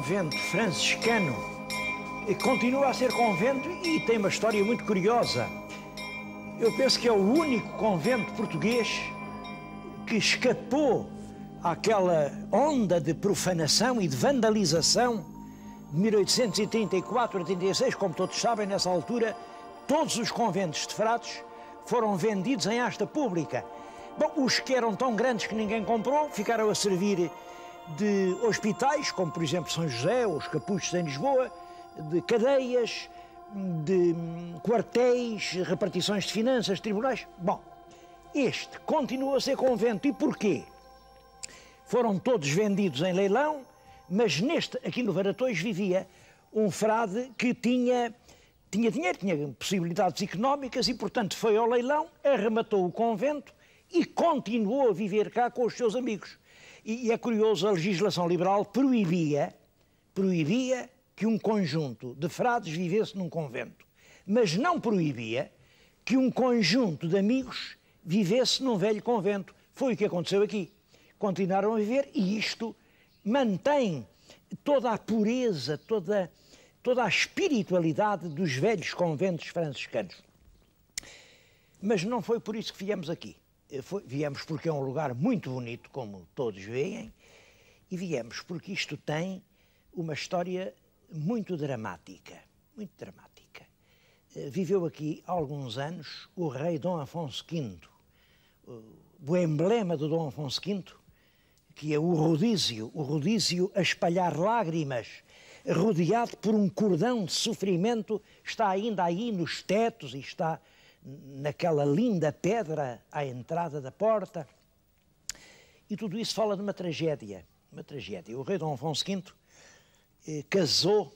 convento franciscano continua a ser convento e tem uma história muito curiosa. Eu penso que é o único convento português que escapou àquela onda de profanação e de vandalização de 1834 a 36, como todos sabem, nessa altura, todos os conventos de frades foram vendidos em asta pública. Bom, os que eram tão grandes que ninguém comprou ficaram a servir de hospitais, como por exemplo São José, ou os Capuchos em Lisboa, de cadeias, de quartéis, repartições de finanças, tribunais. Bom, este continua a ser convento. E porquê? Foram todos vendidos em leilão, mas neste, aqui no Varatões, vivia um frade que tinha dinheiro, tinha possibilidades económicas e, portanto, foi ao leilão, arrematou o convento e continuou a viver cá com os seus amigos. E é curioso, a legislação liberal proibia que um conjunto de frades vivesse num convento, mas não proibia que um conjunto de amigos vivesse num velho convento. Foi o que aconteceu aqui. Continuaram a viver e isto mantém toda a pureza, toda a espiritualidade dos velhos conventos franciscanos. Mas não foi por isso que viemos aqui. Viemos porque é um lugar muito bonito, como todos veem, e viemos porque isto tem uma história muito dramática, muito dramática. Viveu aqui há alguns anos o rei Dom Afonso V, o emblema do Dom Afonso V, que é o rodízio a espalhar lágrimas, rodeado por um cordão de sofrimento, está ainda aí nos tetos e está naquela linda pedra à entrada da porta. E tudo isso fala de uma tragédia, uma tragédia. O rei Dom Afonso V casou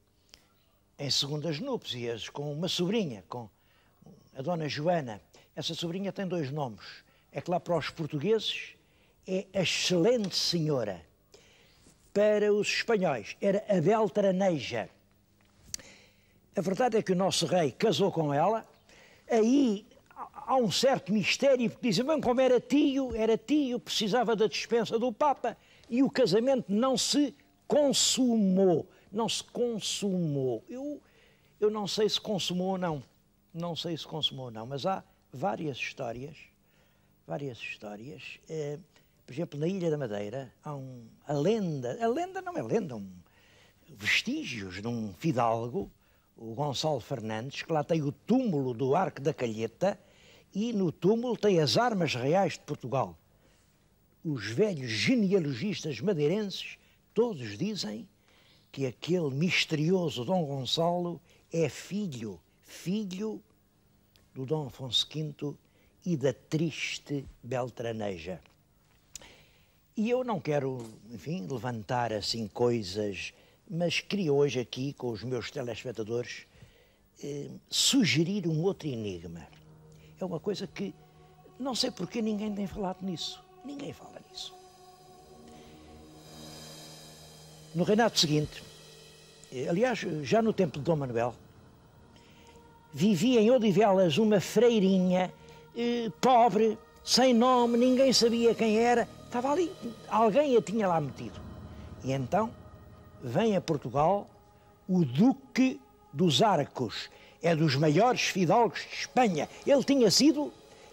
em segundas núpcias com uma sobrinha, com a Dona Joana. Essa sobrinha tem dois nomes. É que lá para os portugueses é a Excelente Senhora. Para os espanhóis era a Beltraneja. A verdade é que o nosso rei casou com ela. Aí há um certo mistério, porque dizem, bem, como era tio, precisava da dispensa do Papa, e o casamento não se consumou. Não se consumou. Eu não sei se consumou ou não. Não sei se consumou ou não, mas há várias histórias. Por exemplo, na Ilha da Madeira há a lenda não é lenda, vestígios de um fidalgo, o Gonçalo Fernandes, que lá tem o túmulo do Arco da Calheta e no túmulo tem as armas reais de Portugal. Os velhos genealogistas madeirenses todos dizem que aquele misterioso Dom Gonçalo é filho do Dom Afonso V e da triste Beltraneja. E eu não quero, enfim, levantar assim coisas, mas queria hoje aqui, com os meus telespectadores, sugerir um outro enigma. É uma coisa que não sei porque ninguém tem falado nisso. Ninguém fala nisso. No reinado seguinte, aliás, já no tempo de Dom Manuel, vivia em Odivelas uma freirinha pobre, sem nome, ninguém sabia quem era, estava ali, alguém a tinha lá metido. E então vem a Portugal o Duque dos Arcos, é dos maiores fidalgos de Espanha. Ele tinha sido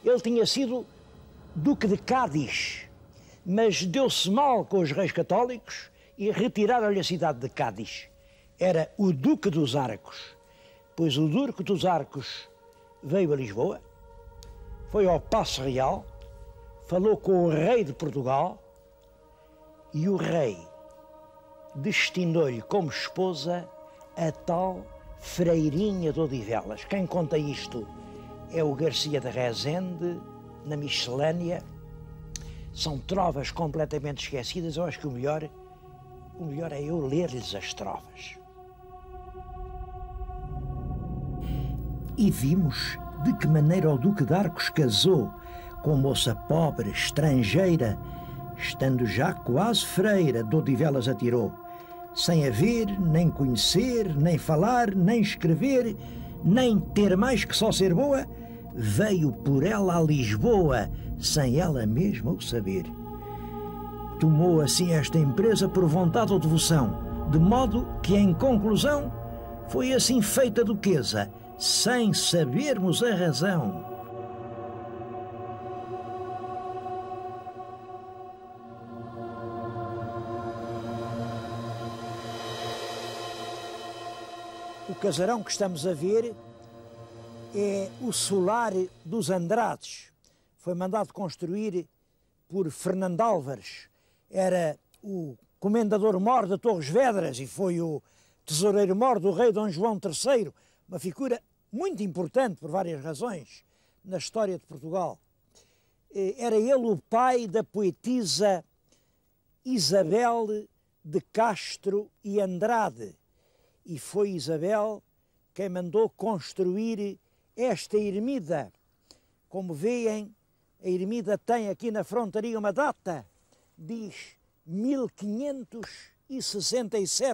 Duque de Cádiz, mas deu-se mal com os reis católicos e retiraram-lhe a cidade de Cádiz. Era o Duque dos Arcos. Pois o Duque dos Arcos veio a Lisboa, foi ao Paço Real, falou com o rei de Portugal e o rei destinou-lhe como esposa a tal freirinha de Odivelas. Quem conta isto é o Garcia de Rezende, na Miscelânea. São trovas completamente esquecidas. Eu acho que o melhor é eu ler-lhes as trovas. E vimos de que maneira o Duque de Arcos casou com moça pobre, estrangeira, estando já quase freira, de Odivelas atirou, sem a ver, nem conhecer, nem falar, nem escrever, nem ter mais que só ser boa, veio por ela a Lisboa, sem ela mesma o saber. Tomou assim esta empresa por vontade ou devoção, de modo que, em conclusão, foi assim feita a duquesa, sem sabermos a razão. O casarão que estamos a ver é o solar dos Andrades. Foi mandado construir por Fernando Álvares. Era o comendador-mor de Torres Vedras e foi o tesoureiro-mor do rei Dom João III, uma figura muito importante por várias razões na história de Portugal. Era ele o pai da poetisa Isabel de Castro e Andrade, e foi Isabel quem mandou construir esta ermida. Como veem, a ermida tem aqui na frontaria uma data, diz 1567.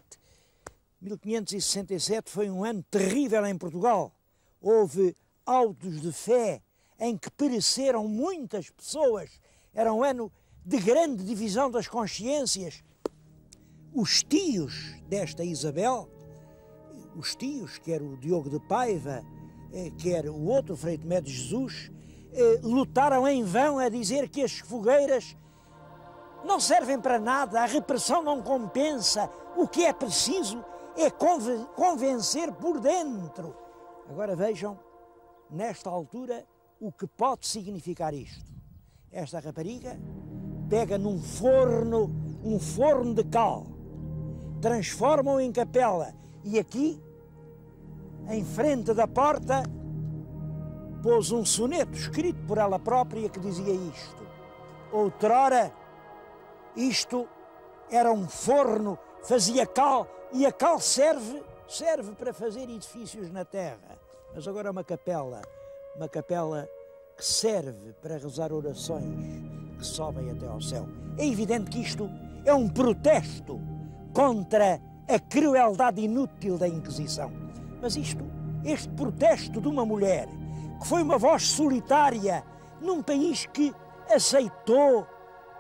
1567 foi um ano terrível em Portugal. Houve autos de fé em que pereceram muitas pessoas. Era um ano de grande divisão das consciências. Os tios desta Isabel, os tios, quer o Diogo de Paiva, quer o outro, Frei Tomé de Jesus, lutaram em vão a dizer que as fogueiras não servem para nada, a repressão não compensa, o que é preciso é convencer por dentro. Agora vejam, nesta altura, o que pode significar isto. Esta rapariga pega num forno, um forno de cal, transforma-o em capela e aqui, em frente da porta, pôs um soneto escrito por ela própria que dizia isto: outrora isto era um forno, fazia cal, e a cal serve para fazer edifícios na terra, mas agora é uma capela que serve para rezar orações que sobem até ao céu. É evidente que isto é um protesto contra a crueldade inútil da Inquisição. Mas este protesto de uma mulher, que foi uma voz solitária num país que aceitou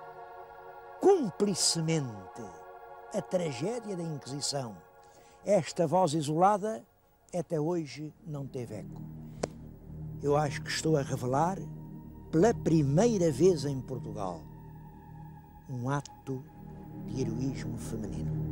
cúmplicemente a tragédia da Inquisição, esta voz isolada até hoje não teve eco. Eu acho que estou a revelar, pela primeira vez em Portugal, um ato de heroísmo feminino.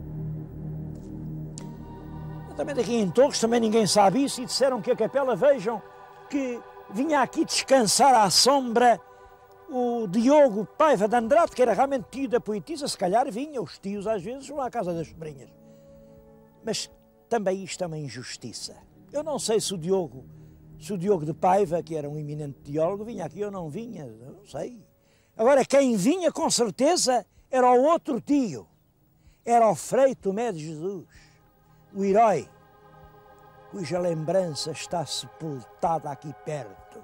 Também daqui em Torres, também ninguém sabe isso, e disseram que a capela, vejam, que vinha aqui descansar à sombra o Diogo Paiva de Andrade, que era realmente tio da poetisa. Se calhar vinha, os tios às vezes vão à casa das sobrinhas. Mas também isto é uma injustiça. Eu não sei se o Diogo de Paiva, que era um eminente teólogo, vinha aqui ou não vinha, não sei. Agora, quem vinha com certeza era o outro tio, era o Frei Tomé de Jesus, o herói, cuja lembrança está sepultada aqui perto.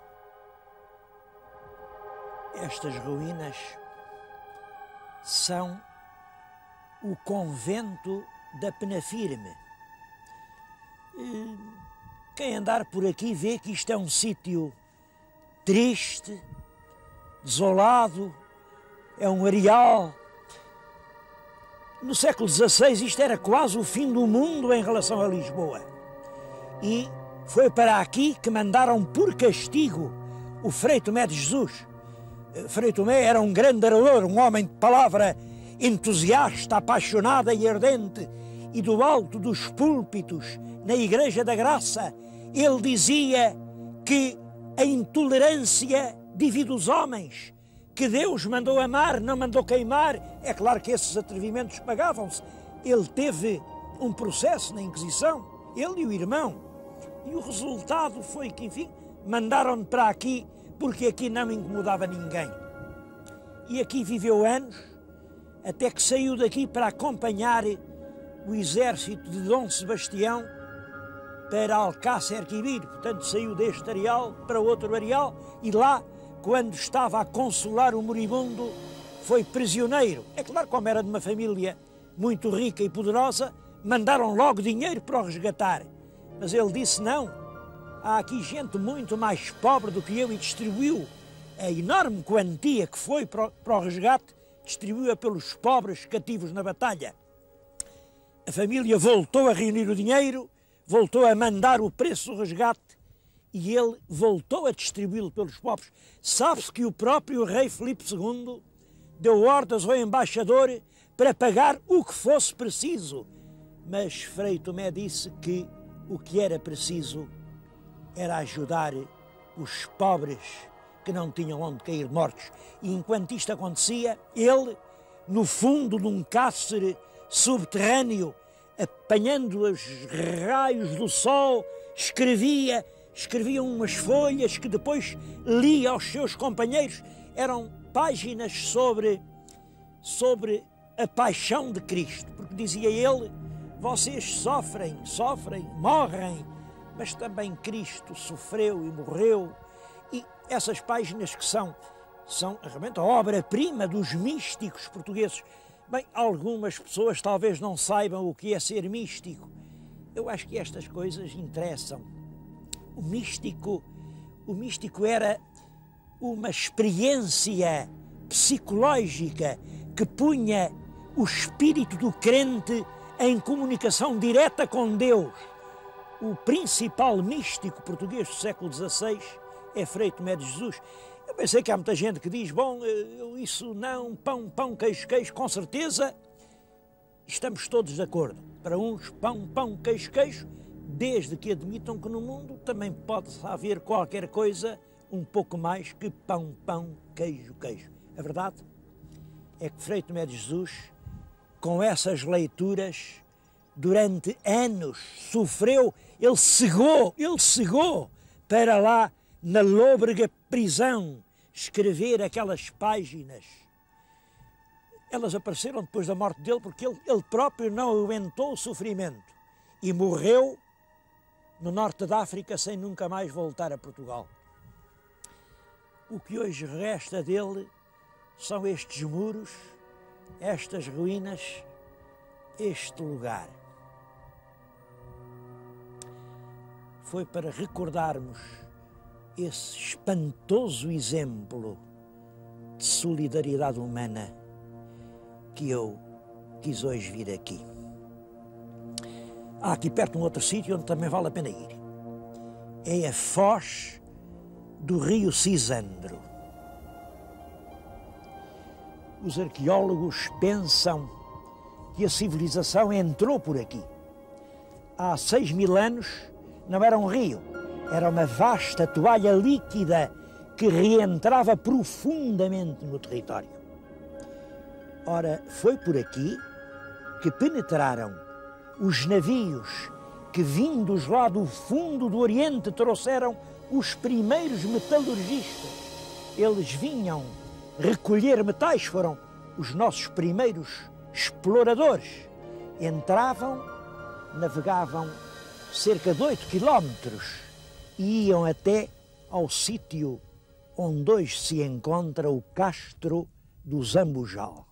Estas ruínas são o convento da Penafirme. Quem andar por aqui vê que isto é um sítio triste, desolado, é um areal. No século XVI isto era quase o fim do mundo em relação a Lisboa. E foi para aqui que mandaram por castigo o Frei Tomé de Jesus. Frei Tomé era um grande orador, um homem de palavra entusiasta, apaixonada e ardente, e do alto dos púlpitos, na Igreja da Graça, ele dizia que a intolerância divide os homens, que Deus mandou amar, não mandou queimar. É claro que esses atrevimentos pagavam-se. Ele teve um processo na Inquisição, ele e o irmão, e o resultado foi que, enfim, mandaram-no para aqui, porque aqui não incomodava ninguém. E aqui viveu anos, até que saiu daqui para acompanhar o exército de Dom Sebastião para Alcácer Quibir. Portanto, saiu deste areal para outro areal e lá, quando estava a consolar o moribundo, foi prisioneiro. É claro, como era de uma família muito rica e poderosa, mandaram logo dinheiro para o resgatar. Mas ele disse não, há aqui gente muito mais pobre do que eu, e distribuiu a enorme quantia que foi para o resgate, distribuiu-a pelos pobres cativos na batalha. A família voltou a reunir o dinheiro, voltou a mandar o preço do resgate e ele voltou a distribuí-lo pelos pobres. Sabe-se que o próprio rei Filipe II deu ordens ao embaixador para pagar o que fosse preciso. Mas Frei Tomé disse que o que era preciso era ajudar os pobres que não tinham onde cair mortos. E enquanto isto acontecia, ele, no fundo de um cárcere subterrâneo, apanhando os raios do sol, escrevia umas folhas que depois lia aos seus companheiros. Eram páginas sobre a paixão de Cristo, porque dizia ele: vocês sofrem, morrem, mas também Cristo sofreu e morreu. E essas páginas que são realmente a obra-prima dos místicos portugueses. Bem, algumas pessoas talvez não saibam o que é ser místico. Eu acho que estas coisas interessam. O místico era uma experiência psicológica que punha o espírito do crente em comunicação direta com Deus. O principal místico português do século XVI é Frei Tomé de Jesus. Eu pensei que há muita gente que diz: bom, isso não, pão, queijo, com certeza estamos todos de acordo. Para uns, pão, queijo, desde que admitam que no mundo também pode haver qualquer coisa um pouco mais que pão, queijo. A verdade é que Frei Tomé de Jesus, com essas leituras, durante anos sofreu, ele cegou para lá na lôbrega prisão escrever aquelas páginas. Elas apareceram depois da morte dele porque ele próprio não aguentou o sofrimento e morreu no norte da África sem nunca mais voltar a Portugal. O que hoje resta dele são estes muros, estas ruínas, este lugar. Foi para recordarmos esse espantoso exemplo de solidariedade humana que eu quis hoje vir aqui. Há aqui perto um outro sítio onde também vale a pena ir. É a foz do rio Cisandro. Os arqueólogos pensam que a civilização entrou por aqui. Há 6.000 anos não era um rio, era uma vasta toalha líquida que reentrava profundamente no território. Ora, foi por aqui que penetraram os navios que, vindos lá do fundo do Oriente, trouxeram os primeiros metalurgistas. Eles vinham recolher metais, foram os nossos primeiros exploradores. Entravam, navegavam cerca de 8 quilómetros e iam até ao sítio onde hoje se encontra o Castro do Zambujal.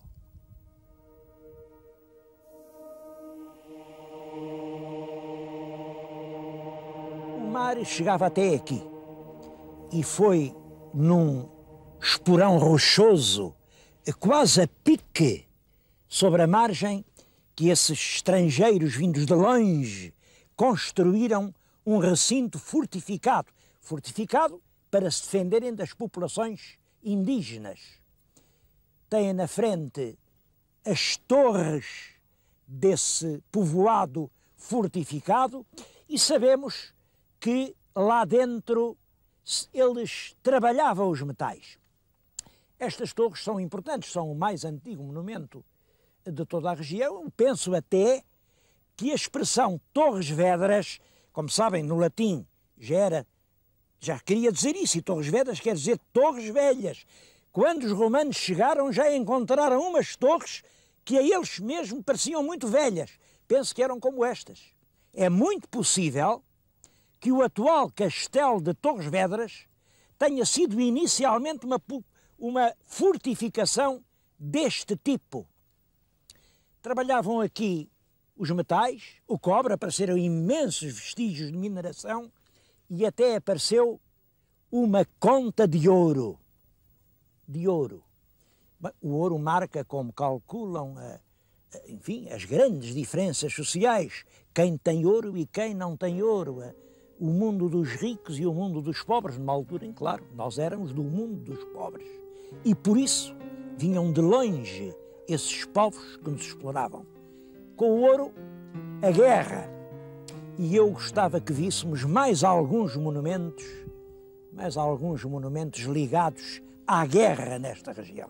O mar chegava até aqui e foi num esporão rochoso, quase a pique, sobre a margem, que esses estrangeiros vindos de longe construíram um recinto fortificado para se defenderem das populações indígenas. Têm na frente as torres desse povoado fortificado e sabemos que lá dentro eles trabalhavam os metais. Estas torres são importantes, são o mais antigo monumento de toda a região. Eu penso até que a expressão Torres Vedras, como sabem, no latim já queria dizer isso, e Torres Vedras quer dizer torres velhas. Quando os romanos chegaram, já encontraram umas torres que a eles mesmos pareciam muito velhas. Penso que eram como estas. É muito possível que o atual castelo de Torres Vedras tenha sido inicialmente uma fortificação deste tipo. Trabalhavam aqui os metais, o cobre, apareceram imensos vestígios de mineração e até apareceu uma conta de ouro. O ouro marca, como calculam enfim, as grandes diferenças sociais, quem tem ouro e quem não tem ouro, o mundo dos ricos e o mundo dos pobres, numa altura em, claro, nós éramos do mundo dos pobres. E por isso vinham de longe esses povos que nos exploravam. Com o ouro, a guerra. E eu gostava que víssemos mais alguns monumentos ligados à guerra nesta região.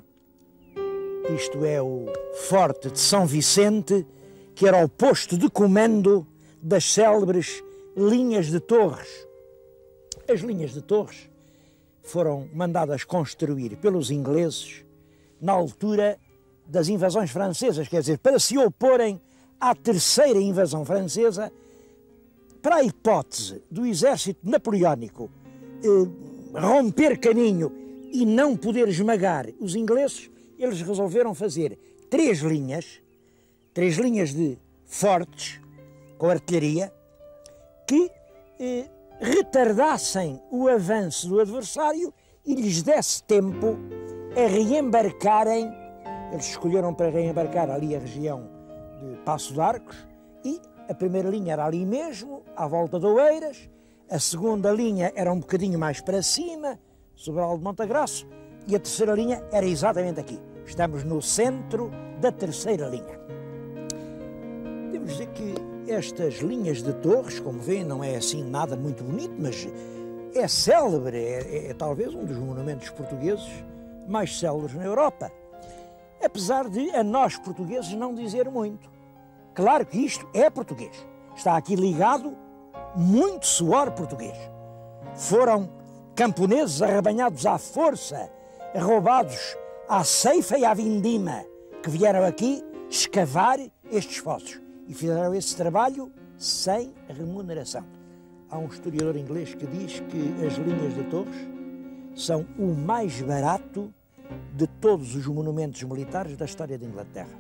Isto é o Forte de São Vicente, que era o posto de comando das célebres linhas de torres. As linhas de torres foram mandadas construir pelos ingleses na altura das invasões francesas, quer dizer, para se oporem à terceira invasão francesa, para a hipótese do exército napoleónico romper caminho e não poder esmagar os ingleses, eles resolveram fazer três linhas de fortes, com artilharia, que retardassem o avanço do adversário e lhes desse tempo a reembarcarem. Eles escolheram para reembarcar ali a região de Paço de Arcos, e a primeira linha era ali mesmo, à volta de Oeiras, a segunda linha era um bocadinho mais para cima, Sobral de Montagraço, e a terceira linha era exatamente aqui. Estamos no centro da terceira linha. Devo dizer que estas linhas de torres, como veem, não é assim nada muito bonito, mas é célebre, é talvez um dos monumentos portugueses mais célebres na Europa. Apesar de a nós portugueses não dizer muito. Claro que isto é português. Está aqui ligado muito suor português. Foram camponeses arrebanhados à força, roubados à ceifa e à vindima, que vieram aqui escavar estes fossos e fizeram esse trabalho sem remuneração. Há um historiador inglês que diz que as linhas de torres são o mais barato de todos os monumentos militares da história da Inglaterra.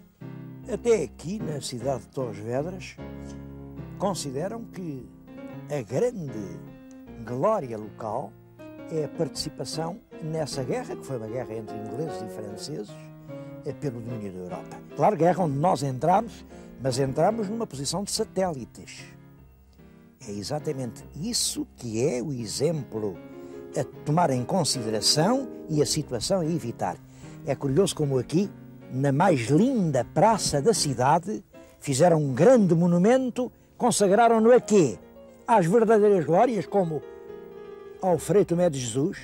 Até aqui, na cidade de Torres Vedras, consideram que a grande glória local é a participação nessa guerra, que foi uma guerra entre ingleses e franceses, pelo domínio da Europa. Claro, guerra onde nós entramos, mas entramos numa posição de satélites. É exatamente isso que é o exemplo a tomar em consideração e a situação a evitar. É curioso como aqui, na mais linda praça da cidade, fizeram um grande monumento, consagraram-no a quê? Às verdadeiras glórias, como ao Frei Tomé de Jesus,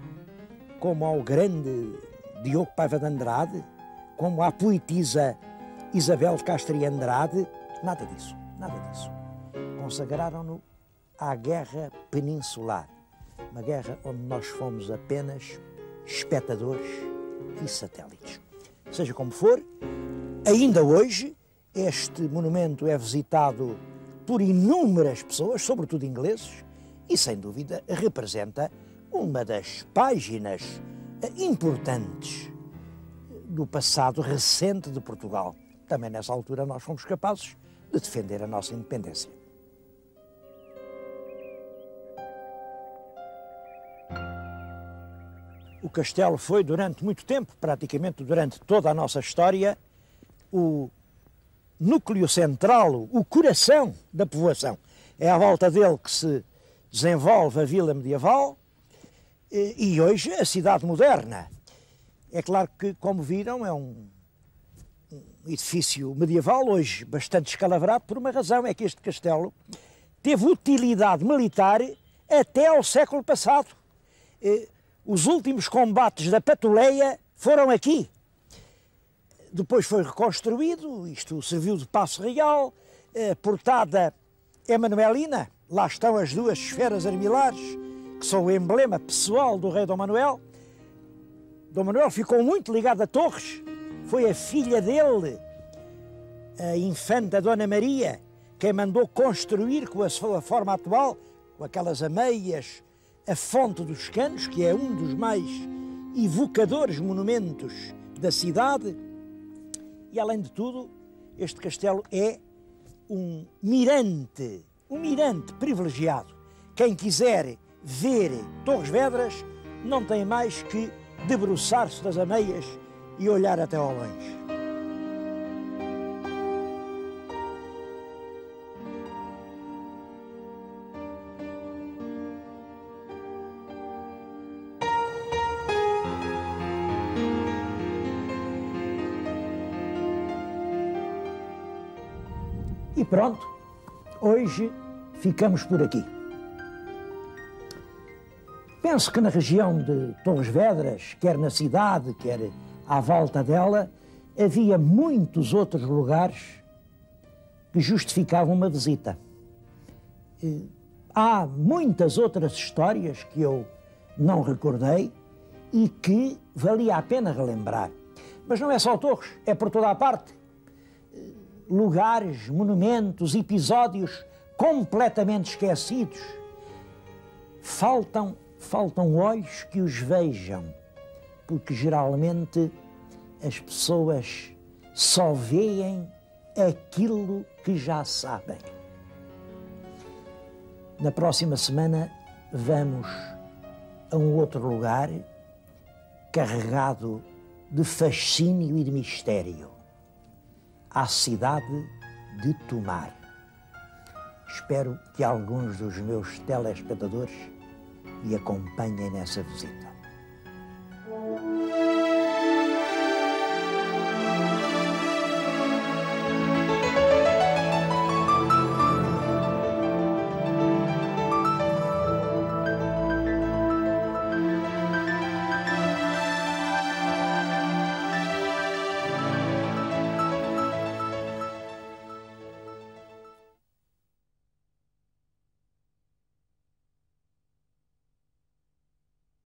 como ao grande Diogo Paiva de Andrade, como à poetisa Isabel de Castro e Andrade. Nada disso, nada disso. Consagraram-no à guerra peninsular, uma guerra onde nós fomos apenas espectadores e satélites. Seja como for, ainda hoje este monumento é visitado por inúmeras pessoas, sobretudo ingleses, e sem dúvida representa uma das páginas importantes do passado recente de Portugal. Também nessa altura nós fomos capazes de defender a nossa independência. O castelo foi durante muito tempo, praticamente durante toda a nossa história, o núcleo central, o coração da povoação. É à volta dele que se desenvolve a vila medieval e hoje a cidade moderna. É claro que, como viram, é um edifício medieval, hoje bastante escalavrado, por uma razão, é que este castelo teve utilidade militar até ao século passado. Os últimos combates da Patuleia foram aqui. Depois foi reconstruído, isto serviu de Paço Real, portada emanuelina, lá estão as duas esferas armilares, que são o emblema pessoal do rei Dom Manuel. Dom Manuel ficou muito ligado a Torres, foi a filha dele, a infanta Dona Maria, quem mandou construir com a sua forma atual, com aquelas ameias, a Fonte dos Canos, que é um dos mais evocadores monumentos da cidade. E, além de tudo, este castelo é um mirante privilegiado. Quem quiser ver Torres Vedras não tem mais que debruçar-se das ameias e olhar até ao longe. pronto, hoje ficamos por aqui. Penso que na região de Torres Vedras, quer na cidade, quer à volta dela, havia muitos outros lugares que justificavam uma visita. Há muitas outras histórias que eu não recordei e que valia a pena relembrar. Mas não é só Torres, é por toda a parte. Lugares, monumentos, episódios completamente esquecidos. Faltam olhos que os vejam, porque geralmente as pessoas só veem aquilo que já sabem. Na próxima semana vamos a um outro lugar carregado de fascínio e de mistério, à cidade de Tomar. Espero que alguns dos meus telespectadores me acompanhem nessa visita.